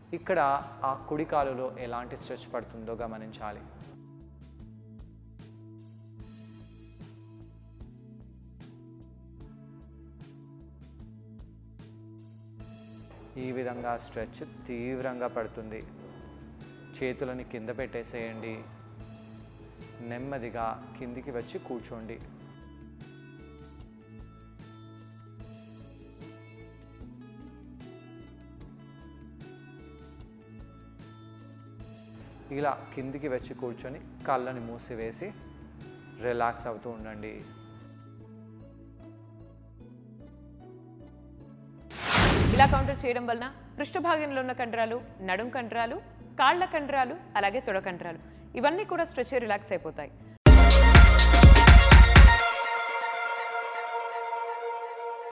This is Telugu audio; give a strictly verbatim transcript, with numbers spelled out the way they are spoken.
ఇక్కడ ఆ కుడి కాలులో ఎలాంటి స్ట్రెచ్ పడుతుందో గమనించాలి. ఈ విధంగా స్ట్రెచ్ తీవ్రంగా పడుతుంది. చేతులని కింద పెట్టేసేయండి. నెమ్మదిగా కిందికి వచ్చి కూర్చోండి. ఇలా కిందికి వచ్చి కూర్చొని కళ్ళని మూసివేసి రిలాక్స్ అవుతూ ఉండండి. ఇలా కౌంటర్ చేయడం వలన పృష్ఠభాగంలో ఉన్న కండరాలు, నడుం కండరాలు, కాళ్ళ కండరాలు, అలాగే తొడ కండరాలు ఇవన్నీ కూడా స్ట్రెచ్ రిలాక్స్ అయిపోతాయి.